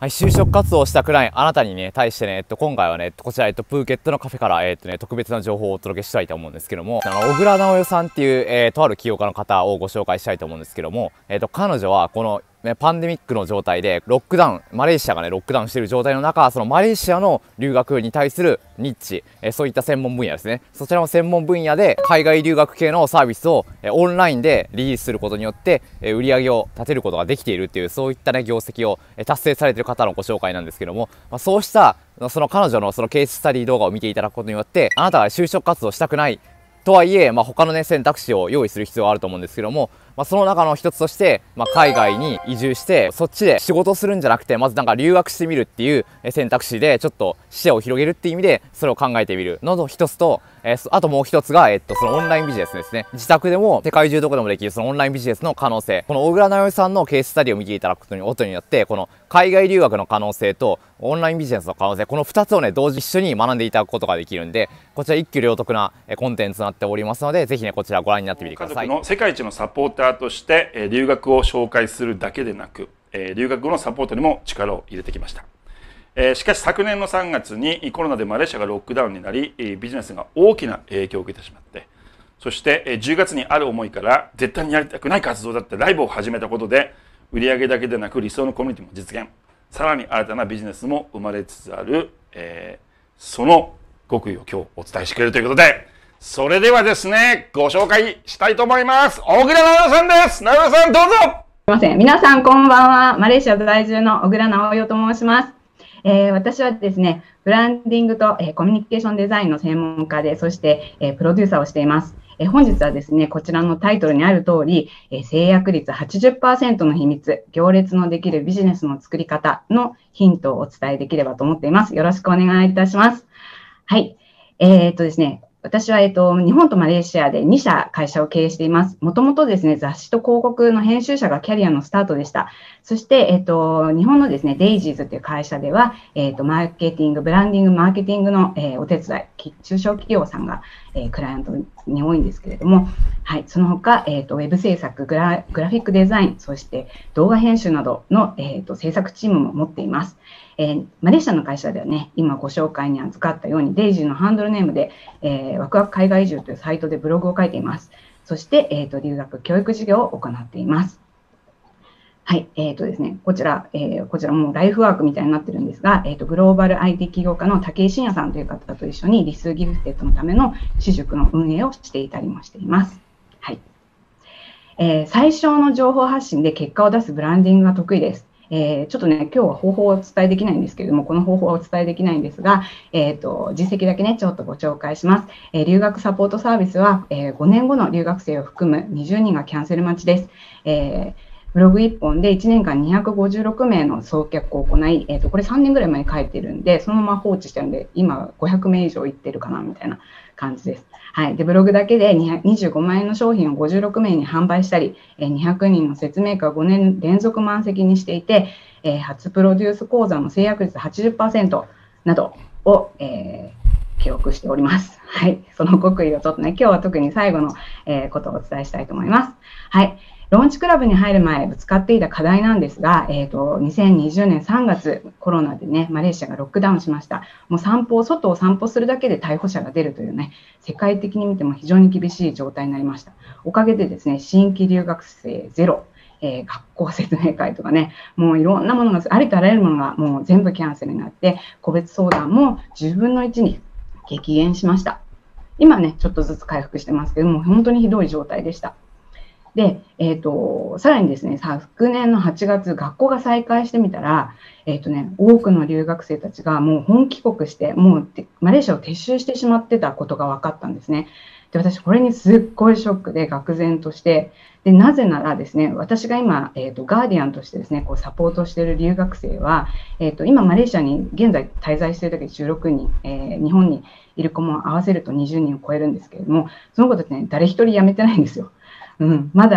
はい、就職活動をしたくらいあなたにね、対してね、今回はね、こちら、プーケットのカフェから、特別な情報をお届けしたいと思うんですけども、小倉直代さんっていう、とある起業家の方をご紹介したいと思うんですけども、彼女はこの、パンデミックの状態で、ロックダウン、マレーシアがね、ロックダウンしている状態の中、そのマレーシアの留学に対するニッチ、そういった専門分野ですね。そちらの専門分野で、海外留学系のサービスを、オンラインでリリースすることによって、売り上げを立てることができているっていう、そういったね、業績を、達成されている方のご紹介なんですけども、そうしたその彼女のそのケーススタディ動画を見ていただくことによって、あなたが就職活動したくないとはいえ、他のね、選択肢を用意する必要があると思うんですけども、その中の一つとして、海外に移住して、そっちで仕事するんじゃなくて、まずなんか留学してみるっていう選択肢で、ちょっと視野を広げるっていう意味で、それを考えてみるのと一つと、あともう一つが、そのオンラインビジネスですね。自宅でも世界中どこでもできるそのオンラインビジネスの可能性。この小倉直代さんのケーススタディを見ていただくことによって、この海外留学の可能性とオンラインビジネスの可能性、この2つをね、同時一緒に学んでいただくことができるんで、こちら一挙両得なコンテンツとなっておりますので、ぜひね、こちらご覧になってみてください。 家族の世界一のサポーターとして、留学を紹介するだけでなく、留学後のサポートにも力を入れてきました。しかし昨年の3月にコロナでマレーシアがロックダウンになり、ビジネスが大きな影響を受けてしまって、そして10月にある思いから絶対にやりたくない活動だってライブを始めたことで、売上だけでなく理想のコミュニティも実現、さらに新たなビジネスも生まれつつある、その極意を今日お伝えしてくれるということで、それではですね、ご紹介したいと思います。小倉直代さんです。直代さん、どうぞ。 すみません。皆さんこんばんは。マレーシア在住の小倉直代と申します。私はですね、ブランディングと、コミュニケーションデザインの専門家で、そして、プロデューサーをしています。本日はですね、こちらのタイトルにある通り、制約率 80% の秘密、行列のできるビジネスの作り方のヒントをお伝えできればと思っています。よろしくお願いいたします。はい。ですね、私は、日本とマレーシアで2社会社を経営しています。もともとですね、雑誌と広告の編集者がキャリアのスタートでした。そして、日本のですね、デイジーズという会社では、マーケティング、ブランディング、マーケティングの、お手伝い、中小企業さんが、クライアントに多いんですけれども、はい、その他、ウェブ制作、グラフィックデザイン、そして動画編集などの、制作チームも持っています。マレーシアの会社ではね、今ご紹介に預かったように、デイジーのハンドルネームで、ワクワク海外移住というサイトでブログを書いています。そして、留学教育事業を行っています。はい、ですね、こちらもうライフワークみたいになってるんですが、グローバル IT 起業家の武井真也さんという方と一緒に理数ギフテッドのための私塾の運営をしていたりもしています。はい。最小の情報発信で結果を出すブランディングが得意です。ちょっとね、今日は方法をお伝えできないんですけれども、この方法はお伝えできないんですが、実績だけね、ちょっとご紹介します。留学サポートサービスは、5年後の留学生を含む20人がキャンセル待ちです。ブログ1本で1年間256名の送客を行い、これ3年ぐらい前に書いてるんで、そのまま放置してるんで、今500名以上いってるかな、みたいな感じです。はい。で、ブログだけで25万円の商品を56名に販売したり、200人の説明会を5年連続満席にしていて、初プロデュース講座の制約率 80% などを、記録しております。はい。その極意をちょっとね、今日は特に最後の、ことをお伝えしたいと思います。はい。ローンチクラブに入る前、ぶつかっていた課題なんですが、2020年3月、コロナでね、マレーシアがロックダウンしました。もう外を散歩するだけで逮捕者が出るというね、世界的に見ても非常に厳しい状態になりました。おかげでですね、新規留学生ゼロ、学校説明会とかね、もういろんなものが、ありとあらゆるものがもう全部キャンセルになって、個別相談も10分の1に激減しました。今ね、ちょっとずつ回復してますけども、本当にひどい状態でした。で、さらにですね、昨年の8月、学校が再開してみたら、多くの留学生たちがもう本帰国して、もうマレーシアを撤収してしまってたことが分かったんですね。で、私、これにすっごいショックで、愕然として、で、なぜならですね、私が今、ガーディアンとしてですね、こうサポートしている留学生は、今、マレーシアに現在滞在しているだけで16人、日本にいる子も合わせると20人を超えるんですけれども、その子たちね、誰一人辞めてないんですよ。まだ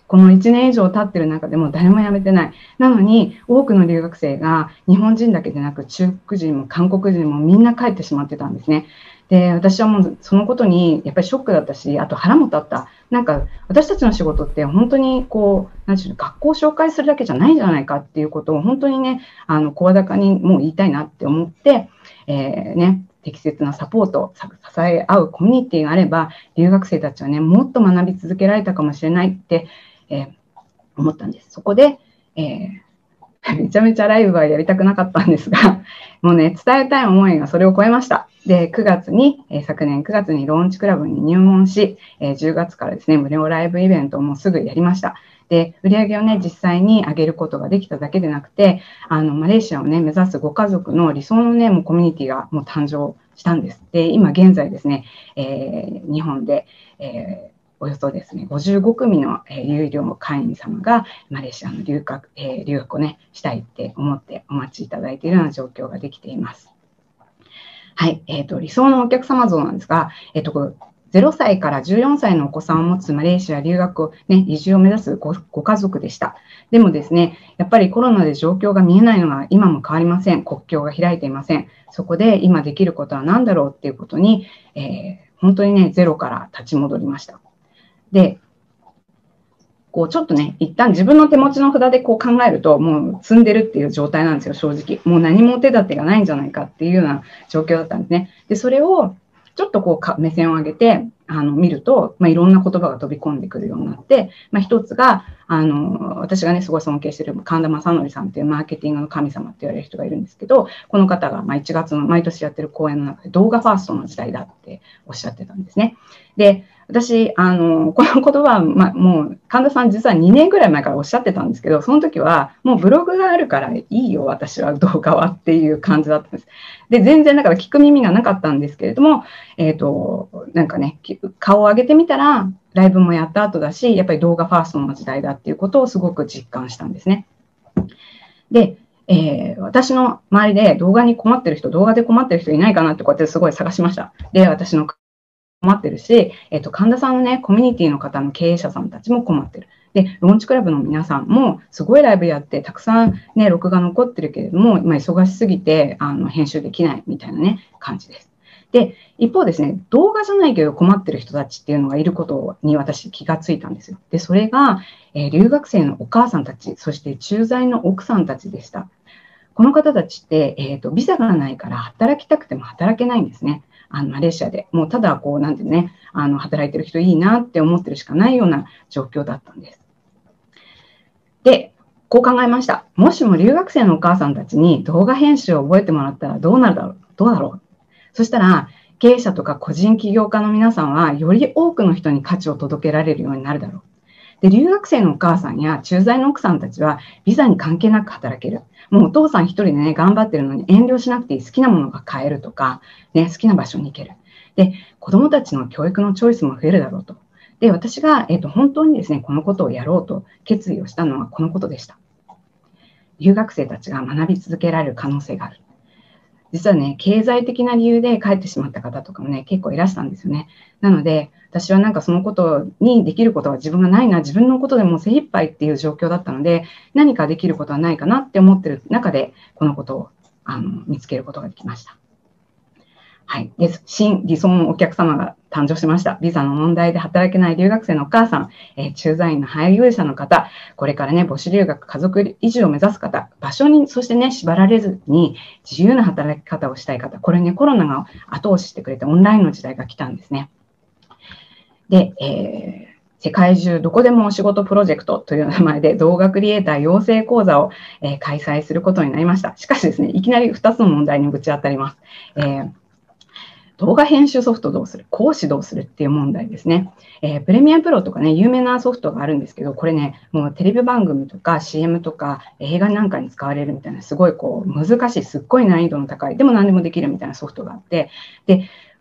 この1年以上経ってる中でも誰も辞めてない。なのに多くの留学生が日本人だけでなく中国人も韓国人もみんな帰ってしまってたんですね。で、私はもうそのことにやっぱりショックだったし、あと腹も立った。なんか私たちの仕事って本当にこう、なんていうの、学校を紹介するだけじゃないんじゃないかっていうことを本当にね、声高にもう言いたいなって思って、適切なサポート、支え合うコミュニティがあれば、留学生たちはね、もっと学び続けられたかもしれないって、思ったんです。そこで、めちゃめちゃライブはやりたくなかったんですが、もうね、伝えたい思いがそれを超えました。で、昨年9月にローンチクラブに入門し、10月からですね、無料ライブイベントをもうすぐやりました。で、売り上げをね、実際に上げることができただけでなくて、マレーシアをね、目指すご家族の理想のね、もうコミュニティがもう誕生したんです。で、今現在ですね、日本で、およそですね、55組の有料会員様がマレーシアの留学をね、したいって思ってお待ちいただいているような状況ができています。はい、理想のお客様像なんですが、0歳から14歳のお子さんを持つマレーシア留学を、ね、移住を目指すご家族でした。でもですね、やっぱりコロナで状況が見えないのが今も変わりません。国境が開いていません。そこで今できることは何だろうっていうことに、本当にね、ゼロから立ち戻りました。で、こうちょっとね、一旦自分の手持ちの札でこう考えると、もう積んでるっていう状態なんですよ、正直。もう何も手立てがないんじゃないかっていうような状況だったんですね。で、それをちょっとこう目線を上げて見ると、いろんな言葉が飛び込んでくるようになって、一つが私がねすごい尊敬している神田正則さんっていうマーケティングの神様って言われる人がいるんですけど、この方が1月の毎年やってる講演の中で動画ファーストの時代だっておっしゃってたんですね。で、私この言葉は、もう神田さん実は2年ぐらい前からおっしゃってたんですけど、その時はもうブログがあるからいいよ私は動画はっていう感じだったんです。で、全然だから聞く耳がなかったんですけれども、なんかね、顔を上げてみたらライブもやった後だし、やっぱり動画ファーストの時代だっていうことをすごく実感したんですね。で、私の周りで動画で困ってる人いないかなってこうやってすごい探しました。で、私の困ってるし、神田さんのね、コミュニティの方の経営者さんたちも困ってる。で、ローンチクラブの皆さんもすごいライブやって、たくさんね、録画残ってるけれども、今忙しすぎて、編集できないみたいなね、感じです。で、一方ですね、動画じゃないけど困ってる人たちっていうのがいることに私気がついたんですよ。で、それが、留学生のお母さんたち、そして駐在の奥さんたちでした。この方たちって、ビザがないから働きたくても働けないんですね。マレーシアで。もうただ、こう、なんてね、働いてる人いいなって思ってるしかないような状況だったんです。で、こう考えました。もしも留学生のお母さんたちに動画編集を覚えてもらったらどうだろう。そしたら、経営者とか個人起業家の皆さんは、より多くの人に価値を届けられるようになるだろう。で、留学生のお母さんや駐在の奥さんたちは、ビザに関係なく働ける。もうお父さん一人でね、頑張ってるのに遠慮しなくていい。好きなものが買えるとか、ね、好きな場所に行ける。で、子供たちの教育のチョイスも増えるだろうと。で、私が、本当にですね、このことをやろうと決意をしたのはこのことでした。留学生たちが学び続けられる可能性がある。実はね、経済的な理由で帰ってしまった方とかもね、結構いらしたんですよね。なので、私はなんかそのことにできることは自分がないな、自分のことでもう精一杯っていう状況だったので、何かできることはないかなって思ってる中で、このことを見つけることができました。はい。で、新理想のお客様が誕生しました。ビザの問題で働けない留学生のお母さん、駐在員の配偶者の方、これからね、母子留学、家族移住を目指す方、場所に、そしてね、縛られずに自由な働き方をしたい方、これね、コロナが後押ししてくれてオンラインの時代が来たんですね。で、世界中どこでもお仕事プロジェクトという名前で動画クリエイター養成講座を、開催することになりました。しかしですね、いきなり2つの問題にぶち当たります。動画編集ソフトどうする、講師どうするっていう問題ですね。プレミアプロとかね、有名なソフトがあるんですけど、これね、もうテレビ番組とか CM とか映画なんかに使われるみたいな、すごいこう難しい、すっごい難易度の高い、でも何でもできるみたいなソフトがあって、で、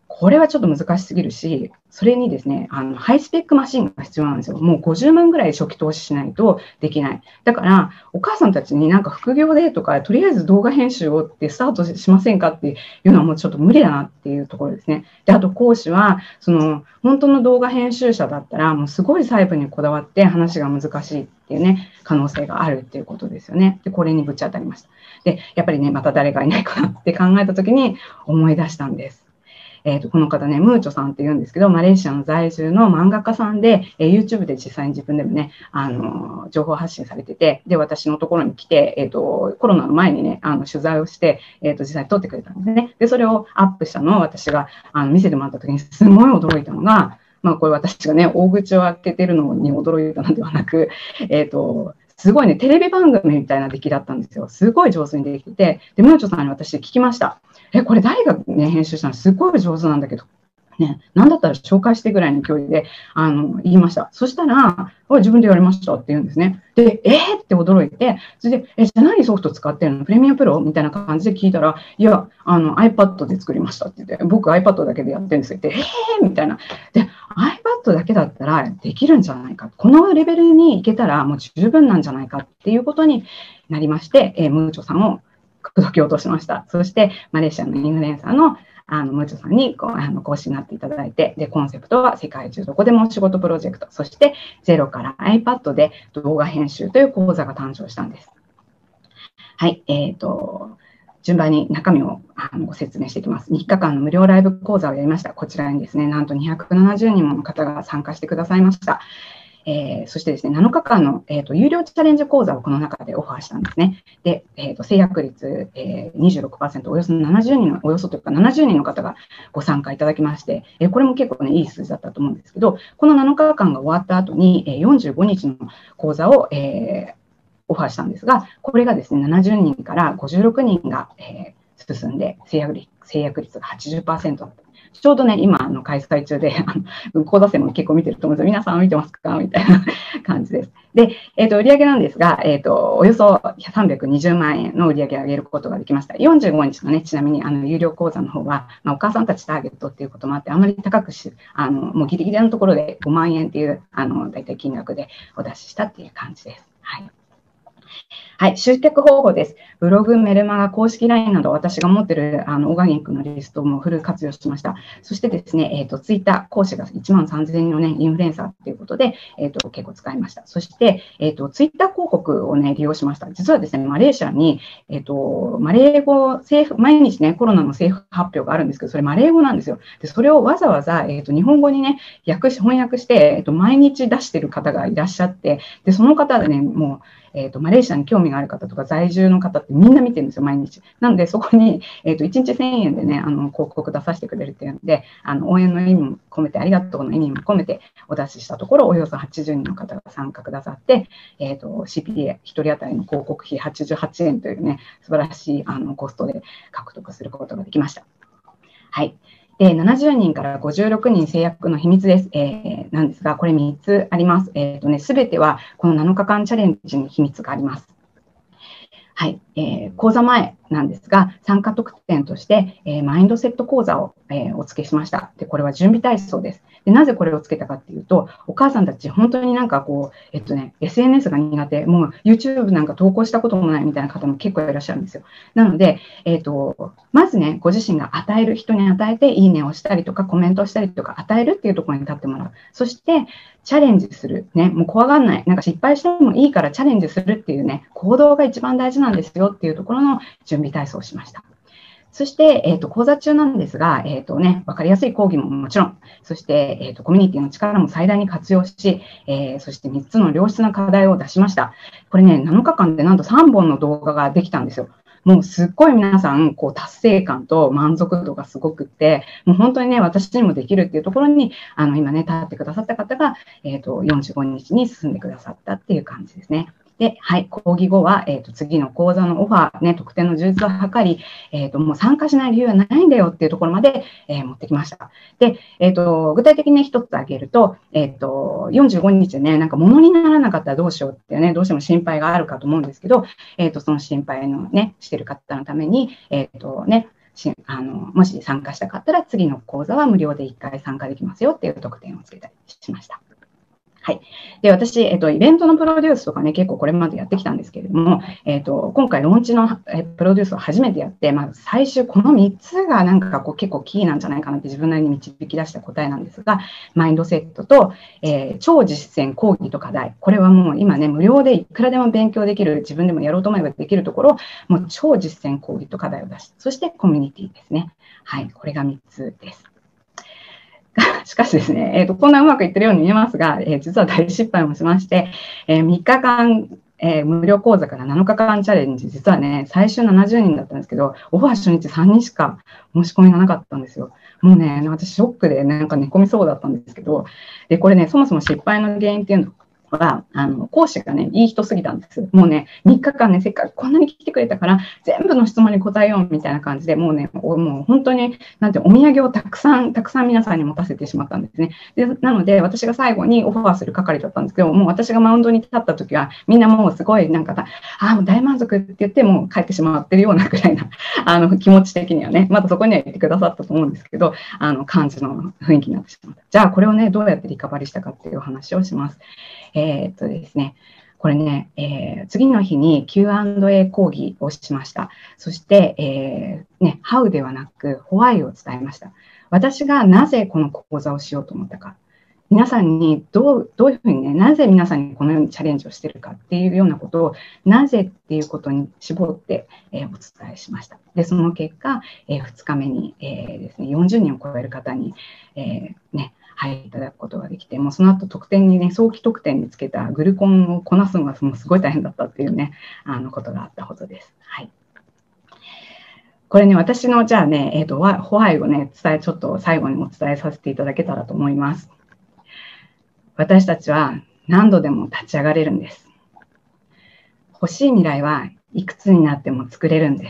これはちょっと難しすぎるし、それにですね、ハイスペックマシンが必要なんですよ。もう50万ぐらい初期投資しないとできない。だから、お母さんたちになんか副業でとか、とりあえず動画編集をってスタートしませんかっていうのはもうちょっと無理だなっていうところですね。で、あと講師は、本当の動画編集者だったら、もうすごい細部にこだわって話が難しいっていうね、可能性があるっていうことですよね。で、これにぶち当たりました。で、やっぱりね、また誰がいないかなって考えたときに思い出したんです。この方ね、ムーチョさんって言うんですけど、マレーシアの在住の漫画家さんで、YouTube で実際に自分でもね、情報発信されてて、で、私のところに来て、コロナの前にね、取材をして、実際に撮ってくれたんですね。で、それをアップしたのを私が見せてもらった時にすごい驚いたのが、まあ、これ私がね、大口を開けてるのに驚いたのではなく、すごいね、テレビ番組みたいな出来だったんですよ。すごい上手にできてて、で、ムーチョさんに私聞きました。これ誰がね、編集したのすごい上手なんだけど、ね、なんだったら紹介してぐらいの勢いで、言いました。そしたら、自分でやりましたって言うんですね。で、って驚いて、それで、じゃあ何ソフト使ってるのプレミアプロみたいな感じで聞いたら、いや、iPad で作りましたって言って、僕 iPad だけでやってるんですよって、みたいな。で、iPad だけだったらできるんじゃないか。このレベルにいけたらもう十分なんじゃないかっていうことになりまして、ムーチョさんを口説き落としました。そして、マレーシアのインフルエンサーのムーチョさんに講師になっていただいて、で、コンセプトは世界中どこでも仕事プロジェクト、そしてゼロから iPad で動画編集という講座が誕生したんです。はい、順番に中身をご説明していきます。3日間の無料ライブ講座をやりました。こちらにですね、なんと270人もの方が参加してくださいました。そしてですね、7日間の、有料チャレンジ講座をこの中でオファーしたんですね。で、制約率、26%、およそ70人の、およそというか70人の方がご参加いただきまして、これも結構ね、いい数字だったと思うんですけど、この7日間が終わった後に、45日の講座を、オファーしたんですが、これがですね、70人から56人が、進んで、制約率が 80% だった。ちょうどね、今、開催中で、講座生も結構見てると思うんですよ。皆さん見てますかみたいな感じです。で、売上なんですが、およそ320万円の売上を上げることができました。45日のね、ちなみに、有料講座の方は、お母さんたちターゲットっていうこともあって、あまり高くもうギリギリのところで5万円っていう、大体金額でお出ししたっていう感じです。はい。はい、集客方法です。ブログ、メルマガ、公式 LINE など私が持っているオーガニックのリストもフル活用しました。そしてですね、ツイッター講師が1万3000人の、ね、インフルエンサーということで、結構使いました。そして、ツイッター広告を、ね、利用しました。実はですね、マレーシアに、マレー語、毎日ね、コロナの政府発表があるんですけど、それマレー語なんですよ。で、それをわざわざ、日本語にね、翻訳して、毎日出している方がいらっしゃって、で、その方でね、もう、マレーシアに興味がある方とか在住の方ってみんな見てるんですよ、毎日。なので、そこに、1日1000円でね、広告出させてくれるっていうので、応援の意味も込めて、ありがとうの意味も込めてお出ししたところ、およそ80人の方が参加くださって、CPA1 人当たりの広告費88円というね、素晴らしいコストで獲得することができました。はい。で、70人から56人制約の秘密です。なんですが、これ3つあります。すべてはこの7日間チャレンジに秘密があります。はい、講座前なんですが、参加特典として、マインドセット講座を、お付けしました。で、これは準備体操です。で、なぜこれをつけたかっていうと、お母さんたち本当になんかこう、SNS が苦手、もう YouTube なんか投稿したこともないみたいな方も結構いらっしゃるんですよ。なので、まずね、ご自身が与える人に与えて、いいねをしたりとか、コメントをしたりとか、与えるっていうところに立ってもらう。そして、チャレンジする。ね、もう怖がんない。なんか失敗してもいいからチャレンジするっていうね、行動が一番大事なんですよっていうところの準備体操をしました。そして、講座中なんですが、わかりやすい講義ももちろん、そして、コミュニティの力も最大に活用し、そして3つの良質な課題を出しました。これね、7日間でなんと3本の動画ができたんですよ。もうすっごい皆さん、こう、達成感と満足度がすごくって、もう本当にね、私にもできるっていうところに、今ね、立ってくださった方が、45日に進んでくださったっていう感じですね。で、はい、講義後は、次の講座のオファー、ね、特典の充実を図り、もう参加しない理由はないんだよっていうところまで、持ってきました。で、具体的に一つ挙げると、45日でね、なんか物にならなかったらどうしようってね、どうしても心配があるかと思うんですけど、その心配のね、してる方のために、 もし参加したかったら次の講座は無料で1回参加できますよっていう特典をつけたりしました。はい。で、私、イベントのプロデュースとかね、結構これまでやってきたんですけれども、今回ローンチのプロデュースを初めてやって、最終この3つがなんか結構キーなんじゃないかなって自分なりに導き出した答えなんですが、マインドセットと、超実践講義と課題。これはもう今ね、無料でいくらでも勉強できる、自分でもやろうと思えばできるところ、もう超実践講義と課題を出して、そしてコミュニティですね。はい。これが3つです。しかしですね、こんなうまくいってるように見えますが、実は大失敗もしまして、3日間、無料講座から7日間チャレンジ、実はね、最終70人だったんですけど、オファー初日3人しか申し込みがなかったんですよ。もうね、私ショックでなんか寝込みそうだったんですけど、で、これね、そもそも失敗の原因っていうのは、講師がね、いい人すぎたんです。もうね、3日間ね、せっかくこんなに来てくれたから、全部の質問に答えようみたいな感じで、もうね、もう本当に、なんて、お土産をたくさん皆さんに持たせてしまったんですね。で、なので、私が最後にオファーする係だったんですけど、もう私がマウンドに立った時は、みんなもうすごい、なんか、もう大満足って言って、もう帰ってしまってるようなくらいな、気持ち的にはね、まだそこには言ってくださったと思うんですけど、感じの雰囲気になってしまった。じゃあ、これをね、どうやってリカバリーしたかっていう話をします。ですね、これね、次の日に Q&A 講義をしました。そして、How ではなく Why を伝えました。私がなぜこの講座をしようと思ったか。皆さんにどういうふうにね、なぜ皆さんにこのようにチャレンジをしているかっていうようなことを、なぜっていうことに絞って、お伝えしました。で、その結果、2日目に、ですね、40人を超える方に、入っていただくことができて、もうその後得点にね、早期得点につけたグルコンをこなすのがもうすごい大変だったっていうね、ことがあったほどです。はい。これね、私のじゃあね、ホワイをね、ちょっと最後にお伝えさせていただけたらと思います。私たちは何度でも立ち上がれるんです。欲しい未来はいくつになっても作れるんです。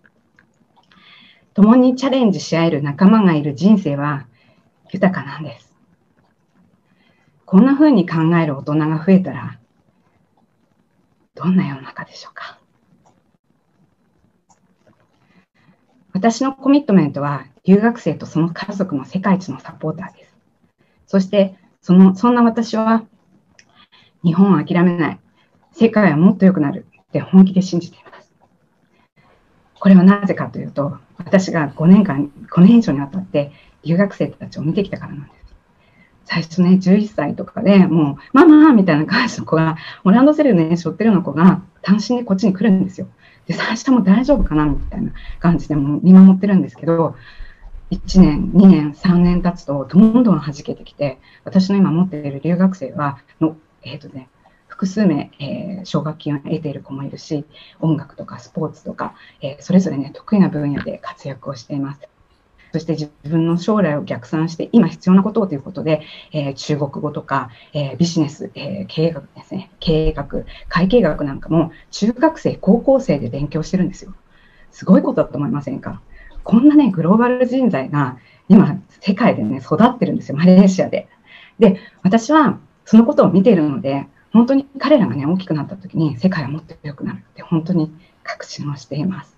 共にチャレンジし合える仲間がいる人生は豊かなんです。こんな風に考える大人が増えたら、どんな世の中でしょうか。私のコミットメントは、留学生とその家族の世界一のサポーターです。そして、そんな私は、日本を諦めない、世界はもっと良くなるって本気で信じています。これはなぜかというと、私が5年以上にわたって留学生たちを見てきたからなんです。最初ね、11歳とかでもう、ママみたいな感じの子が、もうランドセルね、背負ってるような子が単身でこっちに来るんですよ。で、最初も大丈夫かなみたいな感じでも見守ってるんですけど、1年、2年、3年経つと、どんどん弾けてきて、私の今持っている留学生は、複数名、奨学金を得ている子もいるし、音楽とかスポーツとか、それぞれね、得意な分野で活躍をしています。そして自分の将来を逆算して、今必要なことをということで、中国語とか、ビジネス、経営学ですね、経営学、会計学なんかも、中学生、高校生で勉強してるんですよ。すごいことだと思いませんか？こんなね、グローバル人材が今、世界でね、育ってるんですよ、マレーシアで。で、私はそのことを見ているので、本当に彼らがね、大きくなった時に世界はもっと良くなるって本当に確信をしています。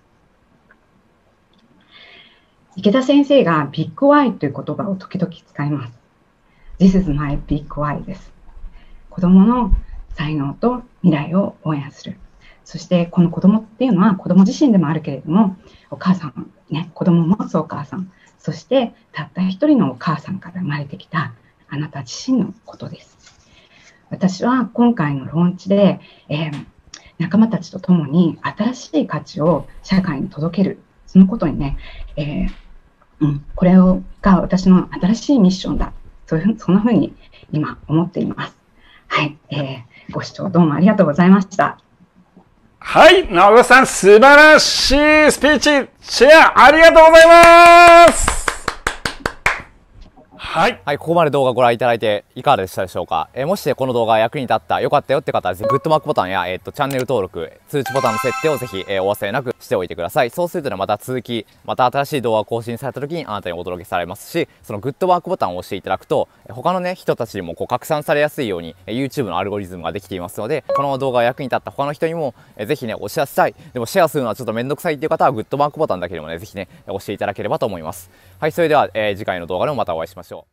池田先生がビッグ Y という言葉を時々使います。This is my big Y です。子供の才能と未来を応援する。そしてこの子供っていうのは子供自身でもあるけれども、お母さん、ね、子供を持つお母さん、そしてたった一人のお母さんから生まれてきたあなた自身のことです。私は今回のローンチで、仲間たちと共に新しい価値を社会に届ける、そのことにね、これが私の新しいミッションだ。そんなふうに今思っています。はい、ご視聴どうもありがとうございました。 はい、直子さん、素晴らしいスピーチ、シェアありがとうございます。 はい。 はい、ここまで動画ご覧いただいていかがでしたでしょうか。もしこの動画が役に立った、良かったよって方は、ぜひグッドマークボタンや、チャンネル登録、通知ボタンの設定をぜひ、お忘れなくしておいてください。そうするとね、また続き、また新しい動画が更新された時にあなたにお届けされますし、そのグッドマークボタンを押していただくと、他のね、人たちにもこう拡散されやすいように、YouTube のアルゴリズムができていますので、この動画が役に立った他の人にも、ぜひね、お知らせしたい。でもシェアするのはちょっとめんどくさいっていう方は、グッドマークボタンだけでもね、ぜひね、押していただければと思います。はい、それでは、次回の動画でもまたお会いしましょう。